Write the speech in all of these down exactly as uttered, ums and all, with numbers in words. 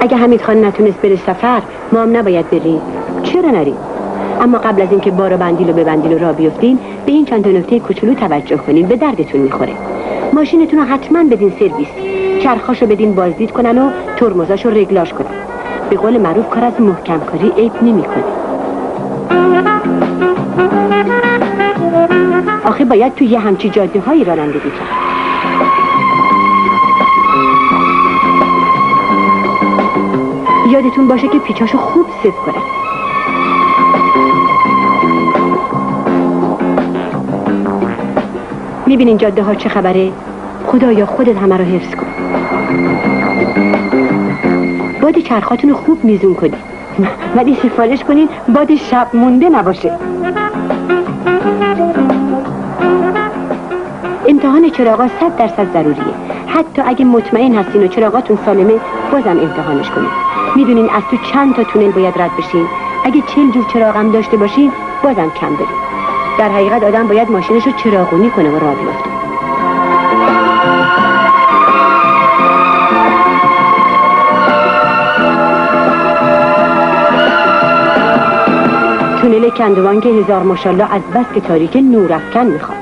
اگه حمید خان نتونست بره سفر، ما هم نباید بریم. چرا نریم؟ اما قبل از اینکه بار و بندیل و ببندیل و راه بیفتین، به این چند تا نکته کوچولو توجه کنین، به دردتون میخوره. ماشینتون رو حتما بدین سرویس، چرخاشو بدین بازدید کنن و ترمزاشو رگلاژ کنن. به قول معروف کار از محکم کاری عیب نمیکنه. آخه باید تو یه همچی جاده هایی رانندگی کرد. یادتون باشه که پیچاشو خوب صف کنن. میبینین جاده ها چه خبره؟ خدایا خودت همه رو حفظ کن. باد چرخاتون رو خوب میزون کنین، ولی سفارش کنین باد شب مونده نباشه. امتحان چراغا صد درصد ضروریه. حتی اگه مطمئن هستین و چراغاتون سالمه، بازم امتحانش کنین. میدونین از تو چند تا تونل باید رد بشین. اگه چل جور چراغم داشته باشین، بازم کم برین. در حقیقت آدم باید ماشینشو چراغونی کنه و راه بیفته. تونل کندوان که هزار ماشالله از بس که تاریک نورافکن میخواد.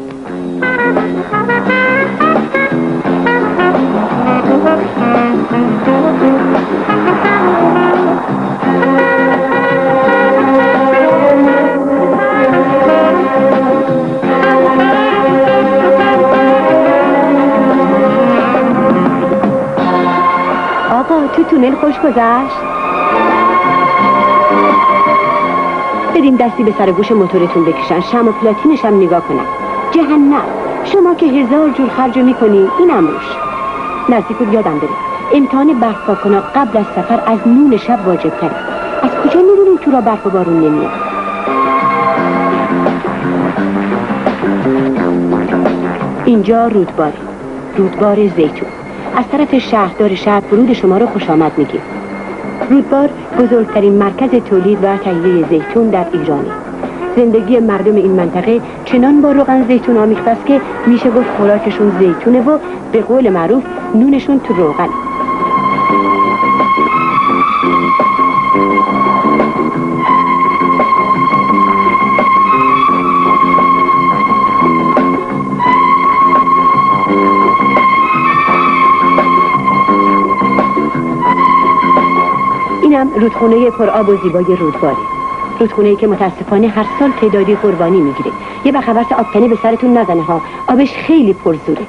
آقا تو تونل خوش گذشت؟ بدین دستی به سر گوش موتورتون بکشن، شم و پلاتینش هم نگاه کنن. جهنم، شما که هزار جور خرج میکنی، اینم روش. نزدیک بود یادم بره، امتحان برف پاکنا قبل از سفر از نون شب واجب تره. از کجا میدونیم تو را برف و بارون نمیاد؟ اینجا رودباره، رودبار زیتون. از طرف شهردار شهر ورود شما رو خوش آمد میگیم. رودبار بزرگترین مرکز تولید و تهیه زیتون در ایرانه. زندگی مردم این منطقه چنان با روغن زیتون آمیخته است که میشه گفت خوراکشون زیتونه و به قول معروف نونشون تو روغن. اینم رودخونه پرآب و زیبای رودباره. رودخونه‌ای که متاسفانه هر سال تعدادی قربانی میگیره. یه بخورت آبکنی به سرتون نزنه ها، آبش خیلی پرزوره.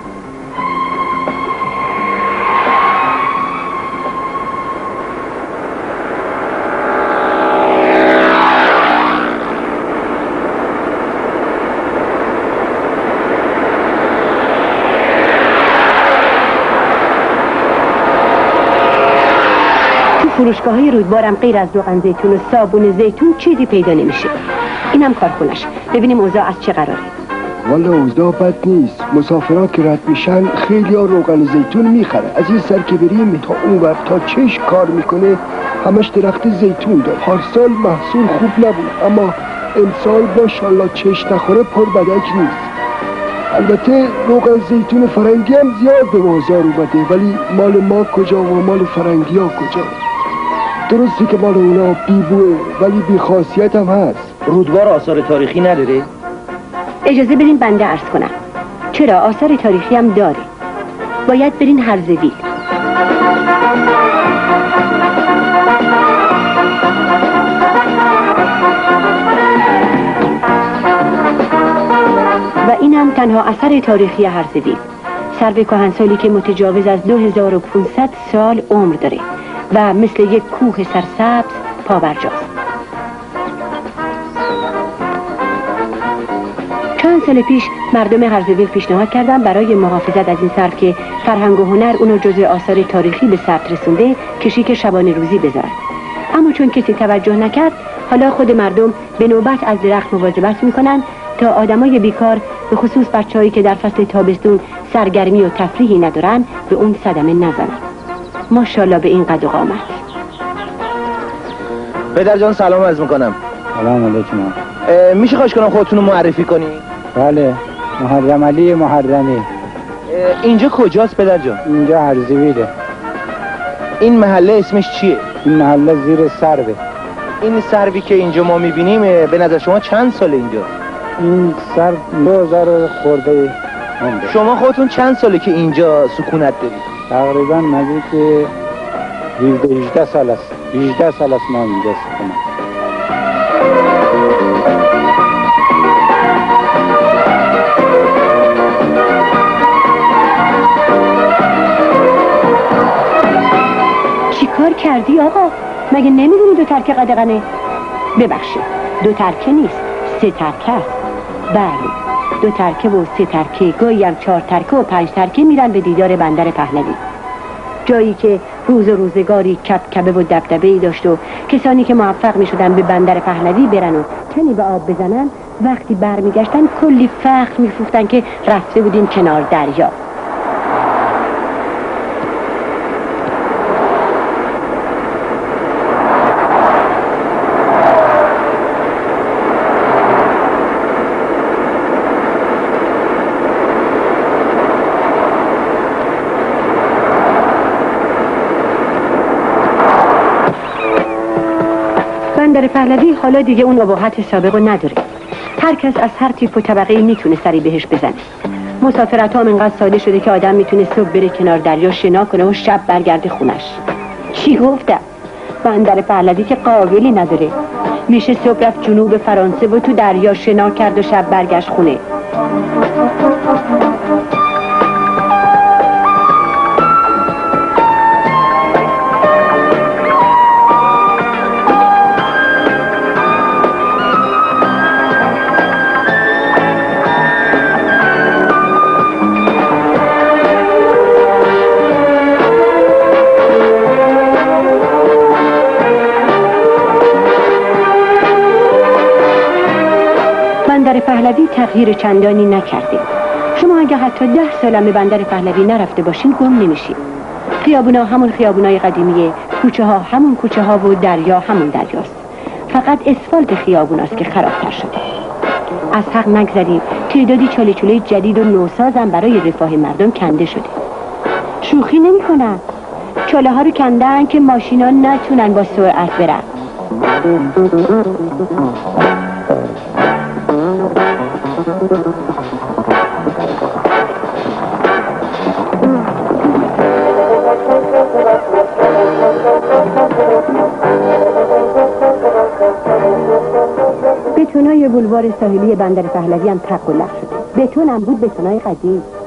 فروشگاه های رودبارم غیر از روغن زیتون و صابون زیتون چیزی پیدا نمیشه. اینم کارخونش. ببینیم اوضاع از چه قراره. والا اوضاع بد نیست. مسافرات که رد میشن خیلی ها روغن زیتون میخره. از این سر که بریم تا اون وقت تا چش کار میکنه همش درخت زیتون داره. هر سال محصول خوب نبود، اما امسال ماشاءالله چش نخوره پر بدک نیست. البته روغن زیتون فرنگی هم زیاد به بازار اومده، ولی مال ما کجا و مال فرنگی ها کجا؟ درسته که مال اونا بی بوه ولی بی خاصیت هم هست. رودبار آثار تاریخی نداره؟ اجازه بدین بنده عرض کنم. چرا آثار تاریخی هم داره. باید برین هرزویل. و اینم تنها اثر تاریخی هرزویل، سرو کهنسالی که متجاوز از دو هزار و پانصد سال عمر داره و مثل یک کوه سرسبز پابرجاست. چند سال پیش مردم هرزویل پیشنهاد کردن برای محافظت از این سرو که فرهنگ و هنر اونو جزء آثار تاریخی به ثبت رسونده کشیک شبانه روزی بذارن. اما چون کسی توجه نکرد، حالا خود مردم به نوبت از درخت مواظبت میکنن تا آدمای بیکار، به خصوص بچه‌هایی که در فصل تابستون سرگرمی و تفریحی ندارن، به اون صدمه نزنن. ماشاءالله به این قد و قامت. پدر جان سلام عرض میکنم. سلام علیکم. میشه خواهش کنم خودتون رو معرفی کنی؟ بله، محرم علی محرمی. اینجا کجاست پدر جان؟ اینجا هرزویله. این محله اسمش چیه؟ این محله زیر سربه. این سروی که اینجا ما میبینیم به نظر شما چند ساله اینجا؟ این سر دو هزار خورده مونده. شما خودتون چند ساله که اینجا سکونت دارید؟ تقریبا نزدیک هفده هجده سال است. هجده سال است ما اینجا سکونت. چی کار کردی آقا؟ مگه نمیدونی دو ترکه قدغنه؟ ببخشید، دو ترکه نیست، سه ترکه است. بله، دو ترکه و سه ترکه، گاهی هم چهار ترکه و پنج ترکه میرن به دیدار بندر پهلوی، جایی که روز و روزگاری کبکبه و دبدبه‌ای داشت و کسانی که موفق میشدن به بندر پهلوی برن و تنی به آب بزنن وقتی برمیگشتن کلی فخر میفروختن که رفته بودیم کنار دریا. بندر پهلوی حالا دیگه اون ابهت سابق رو نداره. هر کس از هر تیپ و طبقه میتونه سری بهش بزنه. مسافرت هم اینقدر ساده شده که آدم میتونه صبح بره کنار دریا شنا کنه و شب برگرده خونش. چی گفتم؟ بندر پهلوی که قابلی نداره. میشه صبح رفت جنوب فرانسه و تو دریا شنا کرد و شب برگشت خونه. بندر پهلوی تغییر چندانی نکرده. شما اگه حتی ده سالم به بندر پهلوی نرفته باشین گم نمیشین. خیابونا همون خیابونای قدیمیه، کوچه ها همون کوچه ها و دریا همون دریاست. فقط اسفالت خیابوناست که خرابتر شده. از حق نگذریم تعدادی چاله چوله جدید و نوسازم برای رفاه مردم کنده شده. شوخی نمی کنن. چاله ها رو کندن که ماشینا نتونن با سرعت برن. بتونای بولوار ساحلی بندر پهلوی هم تق و لق شده. بتون هم بود بتونای قدیم.